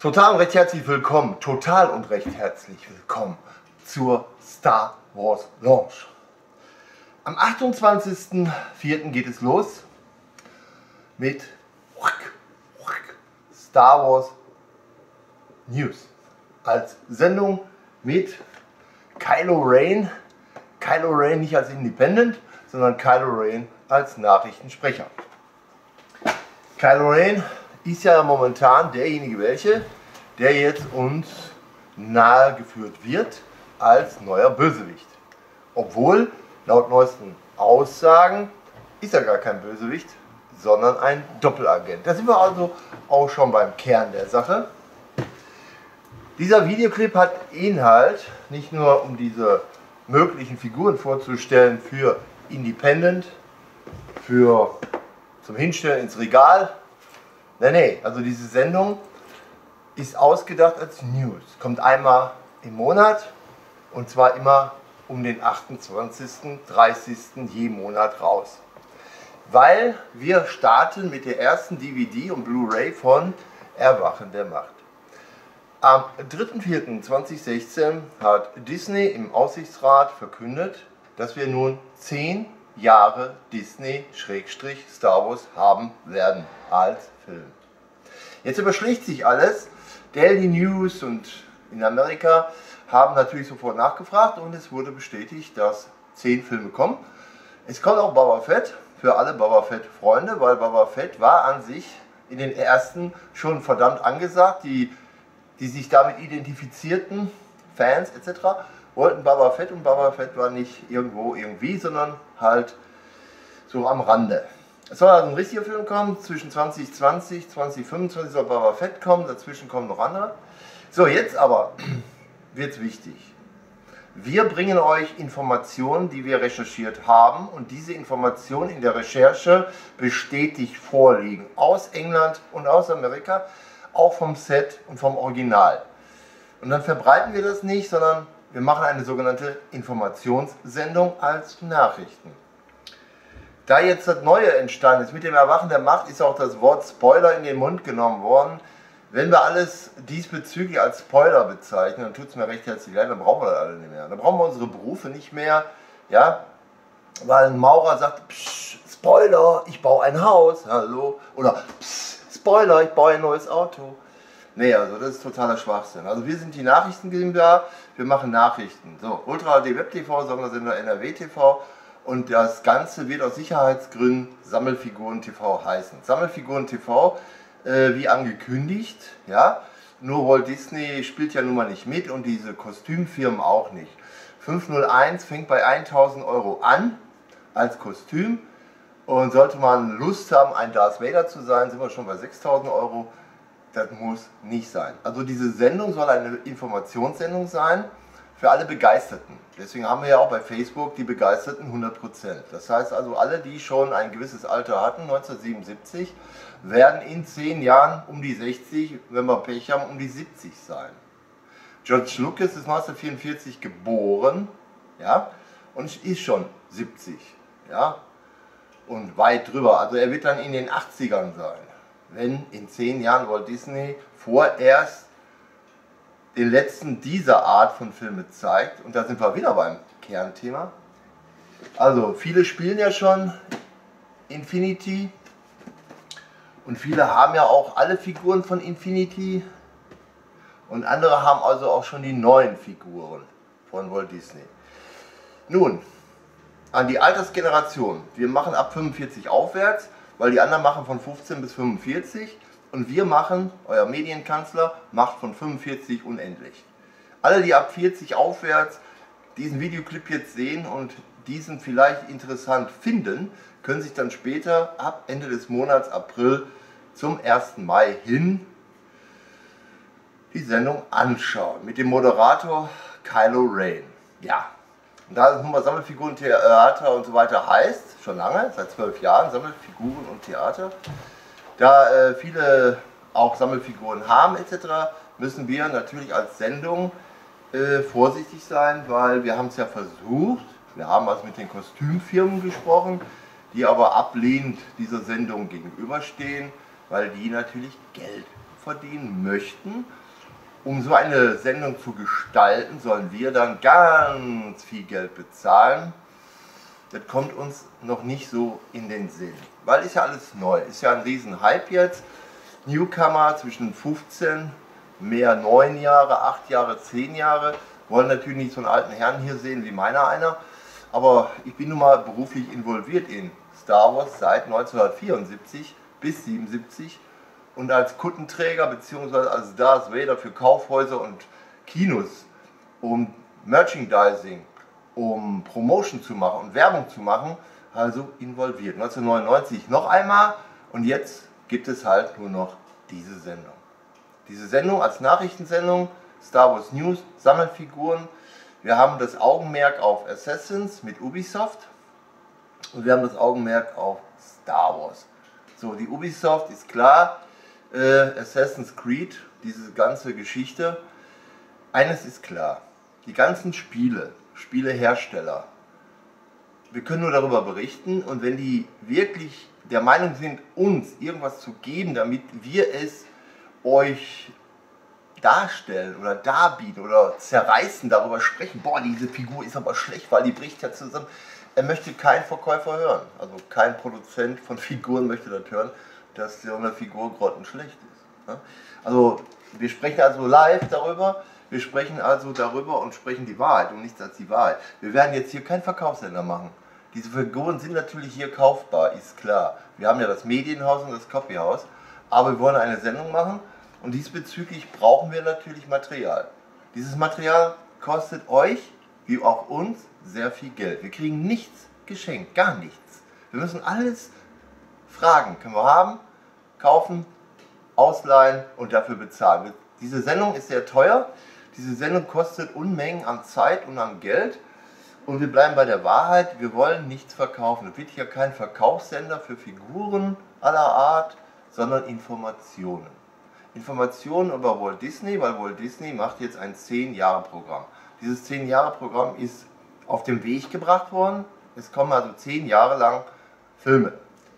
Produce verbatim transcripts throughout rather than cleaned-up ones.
Total und recht herzlich willkommen, total und recht herzlich willkommen zur Star Wars Launch. Am achtundzwanzigsten vierten geht es los mit Star Wars News als Sendung mit Kylo Ren. Kylo Ren nicht als Independent, sondern Kylo Ren als Nachrichtensprecher. Kylo Ren ist ja momentan derjenige welche, der jetzt uns nahegeführt wird als neuer Bösewicht. Obwohl, laut neuesten Aussagen, ist er gar kein Bösewicht, sondern ein Doppelagent. Da sind wir also auch schon beim Kern der Sache. Dieser Videoclip hat Inhalt, nicht nur um diese möglichen Figuren vorzustellen für Independent, für zum Hinstellen ins Regal. Nee, nee, also diese Sendung ist ausgedacht als News. Kommt einmal im Monat und zwar immer um den achtundzwanzigsten, dreißigsten je Monat raus. Weil wir starten mit der ersten D V D und Blu-ray von Erwachen der Macht. Am dritten vierten zweitausendsechzehn hat Disney im Aufsichtsrat verkündet, dass wir nun zehn Jahre Disney-Star Wars haben werden als Film. Jetzt überschlägt sich alles. Daily News und in Amerika haben natürlich sofort nachgefragt und es wurde bestätigt, dass zehn Filme kommen. Es kommt auch Boba Fett für alle Boba Fett-Freunde, weil Boba Fett war an sich in den ersten schon verdammt angesagt. Die, die sich damit identifizierten, Fans et cetera, wollten Boba Fett und Boba Fett war nicht irgendwo irgendwie, sondern halt so am Rande. Es soll also ein richtiger Film kommen, zwischen zwanzig zwanzig, zwanzig fünfundzwanzig soll Boba Fett kommen, dazwischen kommen noch andere. So, jetzt aber wird es wichtig. Wir bringen euch Informationen, die wir recherchiert haben und diese Informationen in der Recherche bestätigt vorliegen. Aus England und aus Amerika, auch vom Set und vom Original. Und dann verbreiten wir das nicht, sondern wir machen eine sogenannte Informationssendung als Nachrichten. Da jetzt das Neue entstanden ist, mit dem Erwachen der Macht ist auch das Wort Spoiler in den Mund genommen worden. Wenn wir alles diesbezüglich als Spoiler bezeichnen, dann tut es mir recht herzlich leid, dann brauchen wir das alle nicht mehr. Dann brauchen wir unsere Berufe nicht mehr, ja, weil ein Maurer sagt, Psch, Spoiler, ich baue ein Haus, hallo, oder Psch, Spoiler, ich baue ein neues Auto. Nee, also das ist totaler Schwachsinn. Also wir sind die Nachrichten GmbH, wir machen Nachrichten. So, Ultra H D Web T V, Sondersender N R W T V. Und das Ganze wird aus Sicherheitsgründen Sammelfiguren T V heißen. Sammelfiguren T V, äh, wie angekündigt, ja. Nur Walt Disney spielt ja nun mal nicht mit und diese Kostümfirmen auch nicht. fünfhunderteins fängt bei tausend Euro an als Kostüm. Und sollte man Lust haben, ein Darth Vader zu sein, sind wir schon bei sechstausend Euro. Das muss nicht sein. Also diese Sendung soll eine Informationssendung sein für alle Begeisterten. Deswegen haben wir ja auch bei Facebook die Begeisterten hundert Prozent. Das heißt also, alle, die schon ein gewisses Alter hatten, neunzehnhundertsiebenundsiebzig, werden in zehn Jahren um die sechzig, wenn wir Pech haben, um die siebzig sein. George Lucas ist neunzehnhundertvierundvierzig geboren, ja, und ist schon siebzig, ja, und weit drüber. Also er wird dann in den achtzigern sein, wenn in zehn Jahren Walt Disney vorerst den letzten dieser Art von Filme zeigt. Und da sind wir wieder beim Kernthema. Also viele spielen ja schon Infinity und viele haben ja auch alle Figuren von Infinity und andere haben also auch schon die neuen Figuren von Walt Disney. Nun, an die Altersgeneration. Wir machen ab fünfundvierzig aufwärts, weil die anderen machen von fünfzehn bis fünfundvierzig. Und wir machen, euer Medienkanzler, macht von fünfundvierzig unendlich. Alle, die ab vierzig aufwärts diesen Videoclip jetzt sehen und diesen vielleicht interessant finden, können sich dann später ab Ende des Monats April zum ersten Mai hin die Sendung anschauen. Mit dem Moderator Kylo Ren. Ja, und da es nun mal Sammelfiguren, Theater und so weiter heißt, schon lange, seit zwölf Jahren, Sammelfiguren und Theater, da äh, viele auch Sammelfiguren haben et cetera, müssen wir natürlich als Sendung äh, vorsichtig sein, weil wir haben es ja versucht, wir haben also mit den Kostümfirmen gesprochen, die aber ablehnend dieser Sendung gegenüberstehen, weil die natürlich Geld verdienen möchten. Um so eine Sendung zu gestalten, sollen wir dann ganz viel Geld bezahlen. Das kommt uns noch nicht so in den Sinn, weil ist ja alles neu, ist ja ein riesen Hype jetzt. Newcomer zwischen fünfzehn, mehr neun Jahre, acht Jahre, zehn Jahre, wollen natürlich nicht so einen alten Herrn hier sehen wie meiner einer, aber ich bin nun mal beruflich involviert in Star Wars seit neunzehnhundertvierundsiebzig bis siebenundsiebzig und als Kuttenträger bzw. als Darth Vader für Kaufhäuser und Kinos, um Merchandising, um Promotion zu machen und Werbung zu machen, also involviert. neunzehnhundertneunundneunzig noch einmal und jetzt gibt es halt nur noch diese Sendung. Diese Sendung als Nachrichtensendung, Star Wars News, Sammelfiguren. Wir haben das Augenmerk auf Assassins mit Ubisoft und wir haben das Augenmerk auf Star Wars. So, die Ubisoft ist klar, äh, Assassin's Creed, diese ganze Geschichte. Eines ist klar, die ganzen Spiele, Spielehersteller, wir können nur darüber berichten und wenn die wirklich der Meinung sind, uns irgendwas zu geben, damit wir es euch darstellen oder darbieten oder zerreißen, darüber sprechen, boah, diese Figur ist aber schlecht, weil die bricht ja zusammen. Er möchte kein Verkäufer hören, also kein Produzent von Figuren möchte das hören, dass so eine Figur grottenschlecht ist. Also wir sprechen also live darüber, wir sprechen also darüber und sprechen die Wahrheit und nichts als die Wahrheit. Wir werden jetzt hier keinen Verkaufssender machen. Diese Figuren sind natürlich hier kaufbar, ist klar. Wir haben ja das Medienhaus und das Copyhaus, aber wir wollen eine Sendung machen und diesbezüglich brauchen wir natürlich Material. Dieses Material kostet euch, wie auch uns, sehr viel Geld. Wir kriegen nichts geschenkt, gar nichts. Wir müssen alles fragen, können wir haben, kaufen, ausleihen und dafür bezahlen. Diese Sendung ist sehr teuer, diese Sendung kostet Unmengen an Zeit und an Geld. Und wir bleiben bei der Wahrheit, wir wollen nichts verkaufen. Es wird hier kein Verkaufssender für Figuren aller Art, sondern Informationen. Informationen über Walt Disney, weil Walt Disney macht jetzt ein zehn Jahre Programm. Dieses zehn Jahre Programm ist auf den Weg gebracht worden. Es kommen also zehn Jahre lang Filme.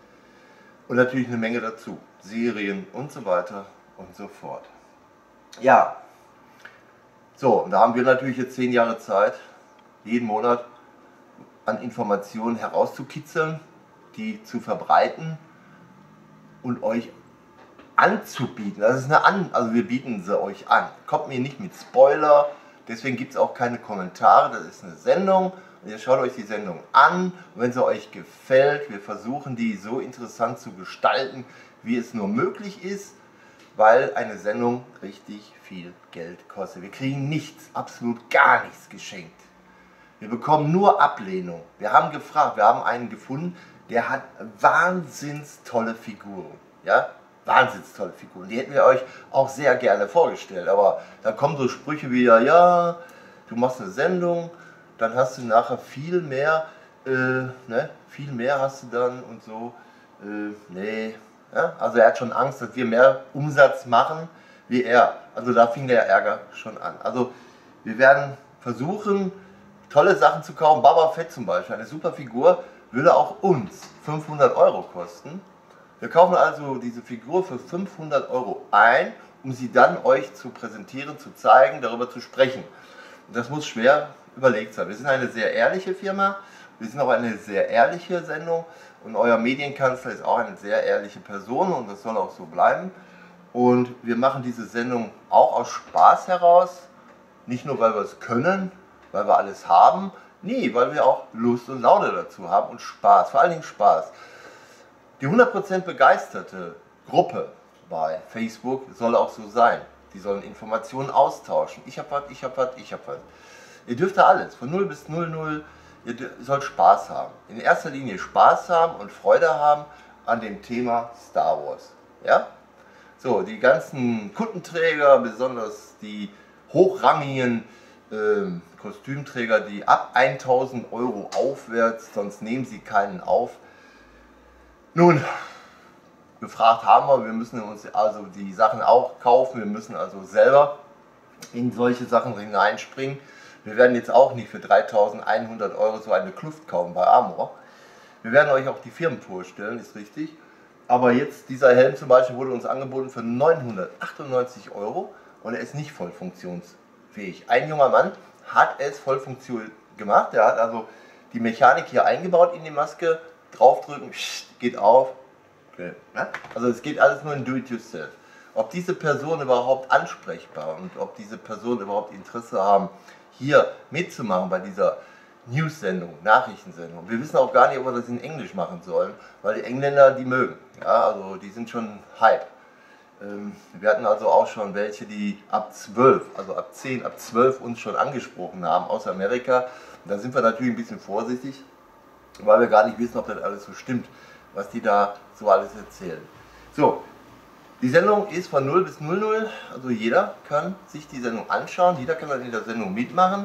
Und natürlich eine Menge dazu. Serien und so weiter und so fort. Ja, so, und da haben wir natürlich jetzt zehn Jahre Zeit, jeden Monat an Informationen herauszukitzeln, die zu verbreiten und euch anzubieten. Das ist eine an, also wir bieten sie euch an. Kommt mir nicht mit Spoiler, deswegen gibt es auch keine Kommentare, das ist eine Sendung und ihr schaut euch die Sendung an und wenn sie euch gefällt, wir versuchen die so interessant zu gestalten, wie es nur möglich ist, weil eine Sendung richtig viel Geld kostet. Wir kriegen nichts, absolut gar nichts geschenkt. Wir bekommen nur Ablehnung. Wir haben gefragt, wir haben einen gefunden, der hat wahnsinns tolle Figuren. Ja? Wahnsinns tolle Figuren. Die hätten wir euch auch sehr gerne vorgestellt. Aber da kommen so Sprüche wie, ja, du machst eine Sendung, dann hast du nachher viel mehr, äh, ne? viel mehr hast du dann und so. Äh, nee. Ja? Also er hat schon Angst, dass wir mehr Umsatz machen wie er. Also da fing der Ärger schon an. Also wir werden versuchen, tolle Sachen zu kaufen. Boba Fett zum Beispiel, eine super Figur, würde auch uns fünfhundert Euro kosten. Wir kaufen also diese Figur für fünfhundert Euro ein, um sie dann euch zu präsentieren, zu zeigen, darüber zu sprechen. Und das muss schwer überlegt sein. Wir sind eine sehr ehrliche Firma, wir sind auch eine sehr ehrliche Sendung und euer Medienkanzler ist auch eine sehr ehrliche Person und das soll auch so bleiben. Und wir machen diese Sendung auch aus Spaß heraus, nicht nur weil wir es können, weil wir alles haben, nee, weil wir auch Lust und Laune dazu haben und Spaß, vor allen Dingen Spaß. Die hundert Prozent begeisterte Gruppe bei Facebook soll auch so sein. Die sollen Informationen austauschen. Ich hab was, ich hab was, ich hab was. Ihr dürft da alles, von null bis null null, ihr sollt Spaß haben. In erster Linie Spaß haben und Freude haben an dem Thema Star Wars. Ja? So, die ganzen Kuttenträger, besonders die hochrangigen äh, Kostümträger, die ab tausend Euro aufwärts, sonst nehmen sie keinen auf. Nun, gefragt haben wir, wir müssen uns also die Sachen auch kaufen, wir müssen also selber in solche Sachen hineinspringen. Wir werden jetzt auch nicht für dreitausendeinhundert Euro so eine Kluft kaufen bei Amor. Wir werden euch auch die Firmen vorstellen, ist richtig. aber jetzt, dieser Helm zum Beispiel wurde uns angeboten für neunhundertachtundneunzig Euro und er ist nicht voll funktionsfähig. Ein junger Mann hat es voll funktioniert gemacht, der hat also die Mechanik hier eingebaut in die Maske, draufdrücken, geht auf. Okay. Also es geht alles nur in Do-it-yourself. Ob diese Personen überhaupt ansprechbar und ob diese Personen überhaupt Interesse haben, hier mitzumachen bei dieser News-Sendung, Nachrichtensendung. Wir wissen auch gar nicht, ob wir das in Englisch machen sollen, weil die Engländer die mögen. Ja, also die sind schon Hype. Ähm, wir hatten also auch schon welche, die ab zwölf, also ab zehn, ab zwölf uns schon angesprochen haben aus Amerika. Und da sind wir natürlich ein bisschen vorsichtig, weil wir gar nicht wissen, ob das alles so stimmt, was die da so alles erzählen. So, die Sendung ist von null bis null null, also jeder kann sich die Sendung anschauen, jeder kann dann in der Sendung mitmachen.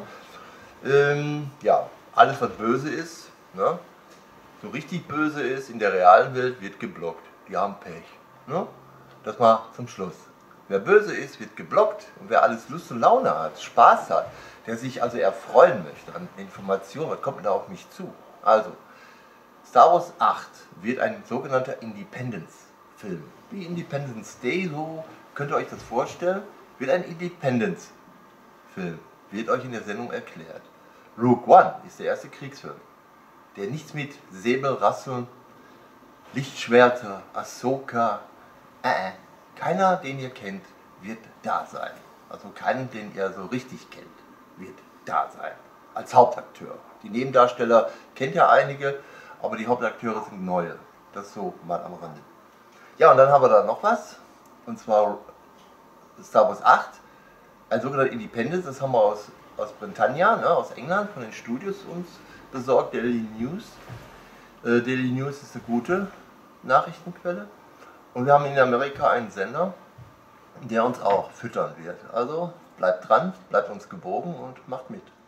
Ähm, ja, alles was böse ist, ne? So richtig böse ist in der realen Welt, wird geblockt. Die haben Pech. Ne? Das mal zum Schluss. Wer böse ist, wird geblockt und wer alles Lust und Laune hat, Spaß hat, der sich also erfreuen möchte an Informationen, was kommt denn da auf mich zu? Also, Star Wars acht wird ein sogenannter Independence-Film. Wie Independence Day, so könnt ihr euch das vorstellen, wird ein Independence-Film, wird euch in der Sendung erklärt. Rogue One ist der erste Kriegsfilm, der nichts mit Säbelrasseln, Lichtschwerter, Ahsoka, äh, äh, keiner, den ihr kennt, wird da sein. Also keinen, den ihr so richtig kennt, wird da sein. Als Hauptakteur. Die Nebendarsteller kennt ihr einige, aber die Hauptakteure sind neue. Das so mal am Rande. Ja, und dann haben wir da noch was, und zwar Star Wars acht, ein sogenannter Independence, das haben wir aus, aus Britannia, ne, aus England, von den Studios uns besorgt, Daily News. Äh, Daily News ist eine gute Nachrichtenquelle. Und wir haben in Amerika einen Sender, der uns auch füttern wird. Also bleibt dran, bleibt uns gewogen und macht mit.